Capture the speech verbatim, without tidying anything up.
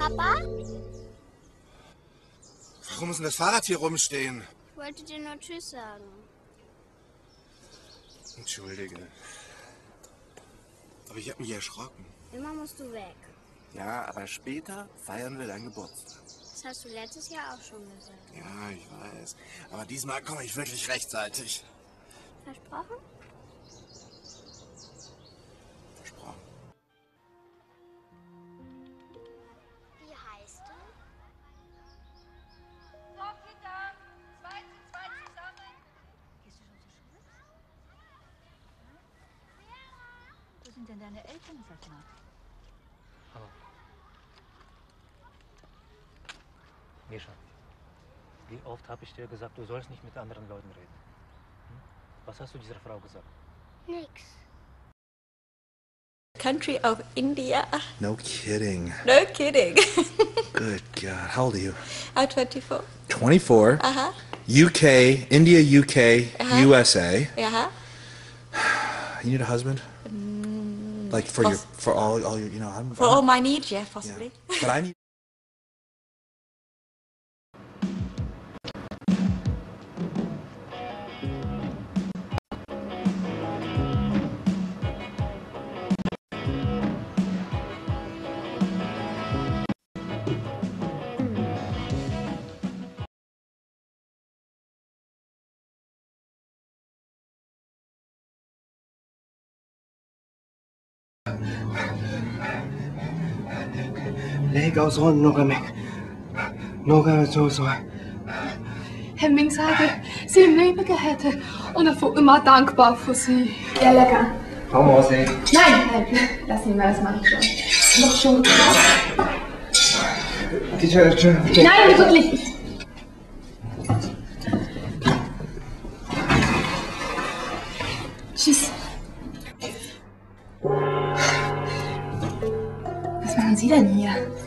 Papa? Warum muss denn das Fahrrad hier rumstehen? Ich wollte dir nur Tschüss sagen. Entschuldige. Aber ich habe mich erschrocken. Immer musst du weg. Ja, aber später feiern wir deinen Geburtstag. Das hast du letztes Jahr auch schon gesagt. Ja, ich weiß. Aber diesmal komme ich wirklich rechtzeitig. Versprochen? Versprochen. Wie heißt du? So, Kinder, zwei zu zwei zusammen. Gehst du schon zur Schule? Wo sind denn deine Eltern, sag mal? Hallo. Mischa, wie oft habe ich dir gesagt, du sollst nicht mit anderen Leuten reden? Hm? Was hast du dieser Frau gesagt? Nix. Country of India. No kidding. No kidding. Good God. How old are you? I'm twenty-four. twenty-four. Uh-huh. U K, India, U K, Uh-huh. U S A. Uh-huh. You need a husband? Mm, Like for your, poss- for all, all your, you know, I'm. For I'm, all my needs, yeah, yeah. possibly. But I need. Læg os rundt, Nogame. Nogame so so. Hemming sagte, sie lebe hätte und er war immer dankbar für sie. Ja, lecker. Komm raus, ey. Nein, nein, lass ihn mal, das mache ich schon. Noch schon. Teacher, Teacher. Nein, wirklich. Tschüss. Was machen Sie denn hier?